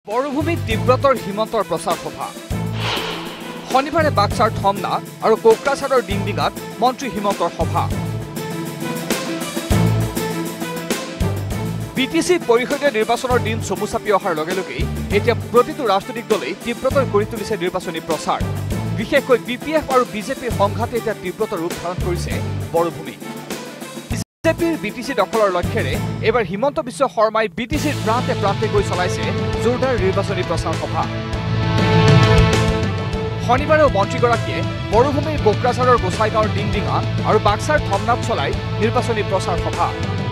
বৰভূমিত তীব্ৰতৰ হিমন্তৰ প্ৰচাৰ সভা শনিবাৰে বাক্সাৰ থমনা আৰু কোকৰাঝাৰৰ ডিংডিঙাত মন্ত্ৰী হিমন্তৰ সভা বিটিসি পৰিষদীয় নিৰ্বাচনৰ দিন চমু চাপি অহাৰ লগে লগেই এতিয়া প্ৰতিটো ৰাজনৈতিক দলেই তীব্ৰতৰ কৰি তুলিছে নিৰ্বাচনী প্ৰচাৰ বিশেষকৈ বিপিএফ আৰু বিজেপিৰ সংঘাতে এতিয়া তীব্ৰতৰ ৰূপ ধাৰণ কৰিছে বৰভূমি বিজেপিৰ বিটিসি দখলৰ লক্ষ্যৰে এবাৰ হিমন্ত বিশ্ব শৰ্মাই বিটিসিৰ প্ৰান্তে প্ৰান্তে গৈ চলাইছে জোৰদাৰ নিৰ্বাচনী প্ৰচাৰ সভা শনিবাৰেও মন্ত্ৰীগৰাকীয়ে বৰভূমিৰ কোকৰাঝাৰৰ গোসাইগাঁৱৰ ডিংডিঙা আৰু বাক্সাৰ থমনাত চলাই নিৰ্বাচনী প্ৰচাৰ সভা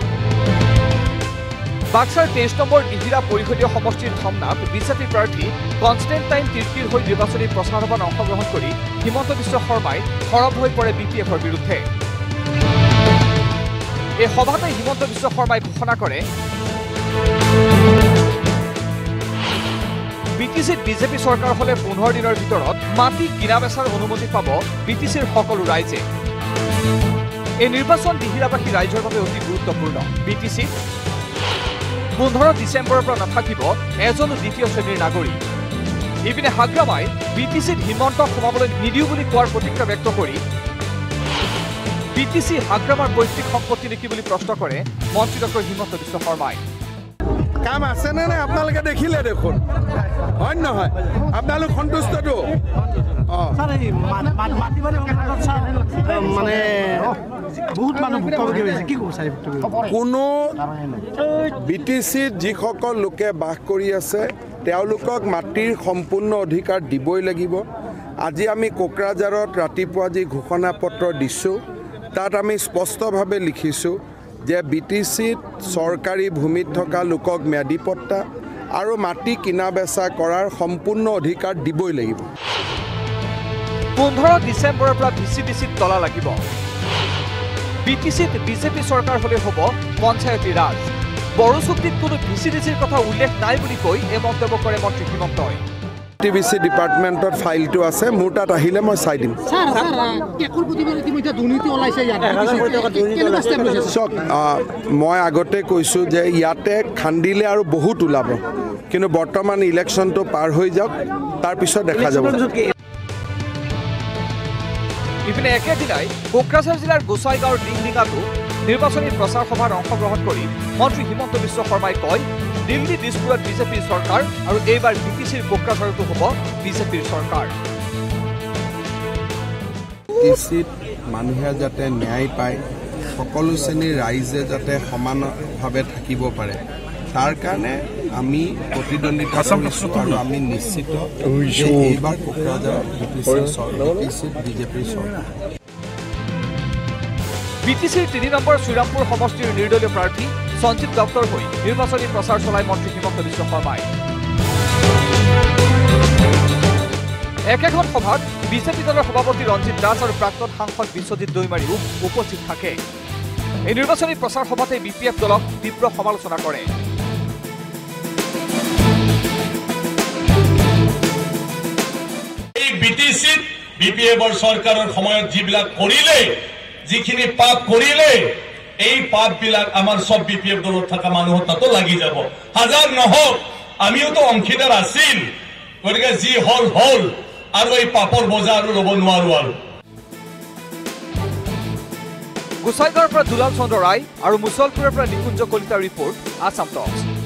বাক্সাৰ 23 নম্বৰ দিহিৰা পৰিষদীয় সমষ্টিৰ থমনাত বিজেপি প্ৰাৰ্থী কনষ্টেণ্টাইন তিৰ্কিৰ হৈ নিৰ্বাচনী প্ৰচাৰ সভাত অংশগ্ৰহণ কৰি হিমন্ত বিশ্ব শৰ্মাই সৰব হৈ পৰে বিপিএফৰ বিৰুদ্ধে এই সভাতে হিমন্ত বিশ্ব শৰ্মাই ঘোষণা কৰে বিটিসিত বিজেপি চৰকাৰ হলে 15 দিনৰ ভিতৰত মাটি কিনা বেচাৰ অনুমতি পাব বিটিসিৰ সকলো ৰাইজে এই নিৰ্বাচন দিহিৰাবাসী ৰাইজৰ বাবে অতি গুৰুত্বপূৰ্ণ বিটিসিত 15 ডিসেম্বৰৰ পৰা নাথাকিব এজনো দ্বিতীয় শ্ৰেণীৰ নাগৰিক ইপিনে হাগ্ৰামাই বিটিসিত হিমন্ত সোমাবলৈ নিদিও বুলি কোৱাৰ প্ৰতিক্ৰিয়া ব্যক্ত কৰি বিটিসি হাগ্ৰামাৰ পৈতৃক সম্পত্তি নেকি বুলি প্ৰশ্ন কৰে মন্ত্ৰী ডক্টৰ হিমন্ত বিশ্ব শৰ্মাই কাম আছে না আপোনালোকে দেখিলে দেখোন হয় নহয় আপোনালোক সন্তুষ্টটো স্যার এই মাটিবাড়ি মানে বহুত মানুহ ভুক্তভোগী হৈছে কি ক'ব স্যার কোনো বিটিসিত যিসকল লোকে বাস কৰি আছে তেওঁলোকক মাটিৰ সম্পূৰ্ণ অধিকাৰ দিবই লাগিব আজি আমি কোকৰাঝাৰত ৰাতিপুৱা যি ঘোষণা পত্ৰ দিছোঁ তাত আমি স্পষ্টভাৱে লিখিছোঁ যে বিটিসিত চৰকাৰী ভূমিত থকা লোকক ম্যাদী পট্টা আৰু মাটি কিনা বেচা কৰাৰ সম্পূৰ্ণ অধিকাৰ দিবই লাগিব 15 ডিসেম্বৰৰ পৰা ভিচিডিচিত তলা লাগিব বিটিসিত বিজেপি চৰকাৰ হলে হ'ব পঞ্চায়তী ৰাজ বড়ো চুক্তিত কোনো ভিচিডিচিৰ কথা উল্লেখ নাই বুলি কৈ এই মন্তব্য কৰে মন্ত্ৰী হিমন্তই টিবিসি ডিপাৰ্টমেণ্টত ফাইলটো আছে মোৰ তাত আহিলে মই চাই দিম মই আগতে কৈছোঁ যে ইয়াতে খান্দিলে আৰু বহুত ওলাব কিন্তু বৰ্তমান ইলেকশ্যনটো পাৰ হৈ যাওক তাৰপিছত দেখা যাব ইপিনে একেদিনাই কোকৰাঝাৰ জিলাৰ গোসাইগাঁৱৰ ডিংডিঙাতো নিৰ্বাচনী প্ৰচাৰ সভাত অংশগ্ৰহণ কৰি মন্ত্ৰী হিমন্ত বিশ্ব শৰ্মাই কয় দিল্লী দিছপুৰত বিজেপিৰ চৰকাৰ আৰু এইবাৰ বিটিসিৰ কোকৰাঝাৰতো হ'ব বিজেপিৰ চৰকাৰ বিটিসিত মানুহে যাতে ন্যায় পায় সকলো শ্ৰেণীৰ ৰাইজে যাতে সমানভাৱে থাকিব পাৰে তাৰ কাৰণে আমি প্ৰতিদ্বন্দ্বিতা কৰিছোঁ আৰু আমি নিশ্চিত যে এইবাৰ কোকৰাঝাৰত বিটিসিত বিজেপিৰ চৰকাৰ বিটিসিৰ 3 নম্বৰ শ্ৰীৰামপুৰ সমষ্টিৰ নিৰ্দলীয় প্ৰাৰ্থী সঞ্জিত দত্তৰ হৈ নিৰ্বাচনী প্ৰচাৰ চলাই মন্ত্ৰী হিমন্ত বিশ্ব শৰ্মাই একেখন সভাত বিজেপি দলৰ সভাপতি ৰঞ্জিত দাস আৰু প্ৰাক্তন সাংসদ বিশ্বজিৎ দৈমাৰীও উপস্থিত থাকে এই নিৰ্বাচনী প্ৰচাৰ সভাতে বিপিএফ দলক তীব্ৰ সমালোচনা কৰে এই বিটিসিত বিপিএফৰ চৰকাৰৰ সময়ত যিবিলাক কৰিলে যিখিনি পাপ কৰিলে এই পাপবিলাক আমাৰ সব বিপিএফ দলত থকা মানুহৰ তাতো লাগি যাব হাজাৰ নহওক আমিও তো অংশীদাৰ আছিল গতিকে যি হল হল আৰু এই পাপৰ বোজা আৰু ল'ব নোৱাৰো আৰু গোসাইগাঁৱৰ পৰা দুলাল চন্দ্ৰ ৰায় আৰু মুছলপুৰৰ পৰা নিকুঞ্জ কলিতাৰ ৰিপৰ্ট আছাম টক্স